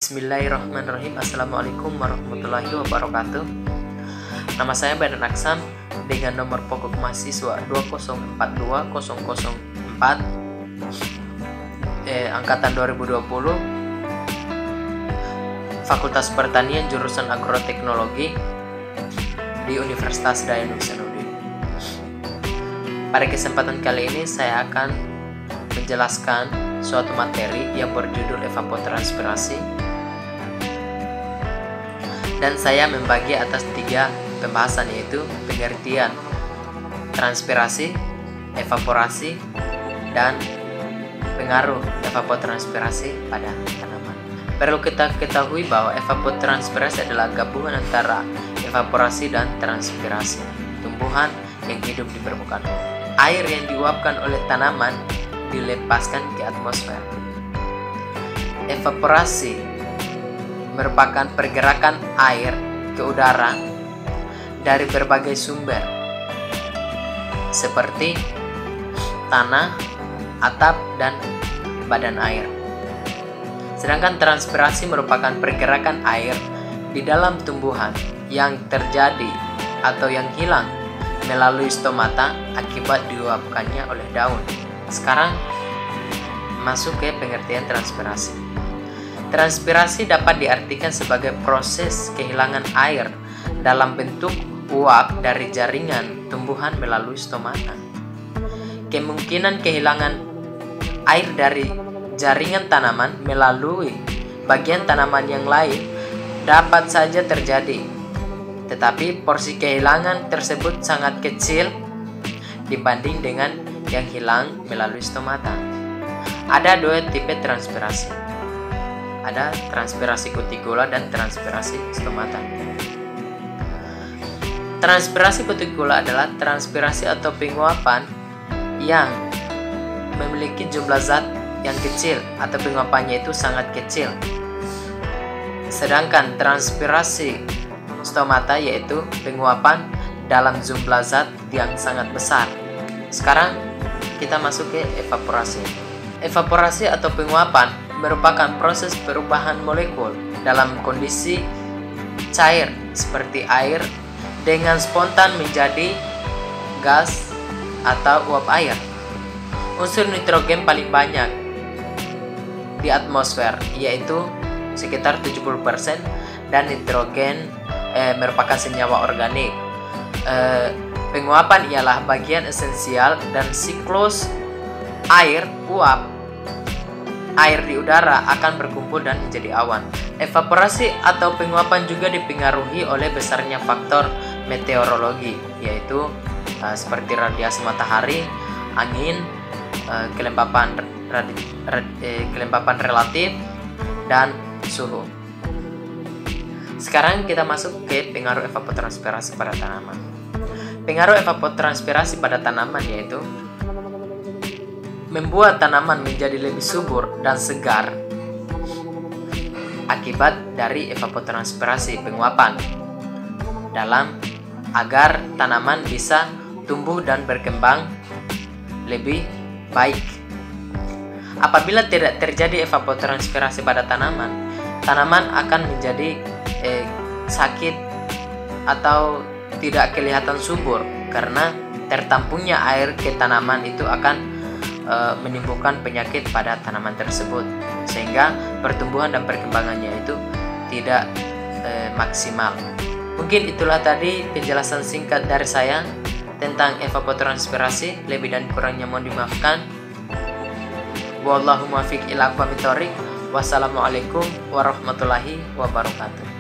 Bismillahirrahmanirrahim. Assalamualaikum warahmatullahi wabarakatuh. Nama saya Badan Aksam dengan nomor pokok mahasiswa 2042004 angkatan 2020, Fakultas Pertanian jurusan Agroteknologi di Universitas Daya Nusanudin. Pada kesempatan kali ini saya akan menjelaskan suatu materi yang berjudul evapotranspirasi, dan saya membagi atas 3 pembahasan, yaitu pengertian transpirasi, evaporasi, dan pengaruh evapotranspirasi pada tanaman. Perlu kita ketahui bahwa evapotranspirasi adalah gabungan antara evaporasi dan transpirasi tumbuhan yang hidup di permukaan bumi. Air yang diuapkan oleh tanaman dilepaskan ke atmosfer. Evaporasi merupakan pergerakan air ke udara dari berbagai sumber seperti tanah, atap, dan badan air. Sedangkan transpirasi merupakan pergerakan air di dalam tumbuhan yang terjadi atau yang hilang melalui stomata akibat diuapkannya oleh daun. Sekarang masuk ke pengertian transpirasi. Transpirasi dapat diartikan sebagai proses kehilangan air dalam bentuk uap dari jaringan tumbuhan melalui stomata. Kemungkinan kehilangan air dari jaringan tanaman melalui bagian tanaman yang lain dapat saja terjadi, tetapi porsi kehilangan tersebut sangat kecil dibanding dengan yang hilang melalui stomata. Ada 2 tipe transpirasi. Ada transpirasi kutikula dan transpirasi stomata. Transpirasi kutikula adalah transpirasi atau penguapan yang memiliki jumlah zat yang kecil atau penguapannya itu sangat kecil. Sedangkan transpirasi stomata yaitu penguapan dalam jumlah zat yang sangat besar. Sekarang kita masuk ke evaporasi. Evaporasi atau penguapan merupakan proses perubahan molekul dalam kondisi cair seperti air dengan spontan menjadi gas atau uap air. Unsur nitrogen paling banyak di atmosfer yaitu sekitar 70%, dan nitrogen merupakan senyawa organik. Penguapan ialah bagian esensial dan siklus air uap. Air di udara akan berkumpul dan menjadi awan. Evaporasi atau penguapan juga dipengaruhi oleh besarnya faktor meteorologi, yaitu seperti radiasi matahari, angin, kelembapan relatif, dan suhu. Sekarang kita masuk ke pengaruh evapotranspirasi pada tanaman. Pengaruh evapotranspirasi pada tanaman yaitu membuat tanaman menjadi lebih subur dan segar akibat dari evapotranspirasi penguapan, dalam agar tanaman bisa tumbuh dan berkembang lebih baik. Apabila tidak terjadi evapotranspirasi pada tanaman, tanaman akan menjadi sakit atau tidak kelihatan subur karena tertampungnya air ke tanaman itu akan menimbulkan penyakit pada tanaman tersebut, sehingga pertumbuhan dan perkembangannya itu tidak maksimal. Mungkin itulah tadi penjelasan singkat dari saya tentang evapotranspirasi. Lebih dan kurangnya mohon dimaafkan. Wallahu muwaffiq ila aqwamit thoriq. Wassalamualaikum warahmatullahi wabarakatuh.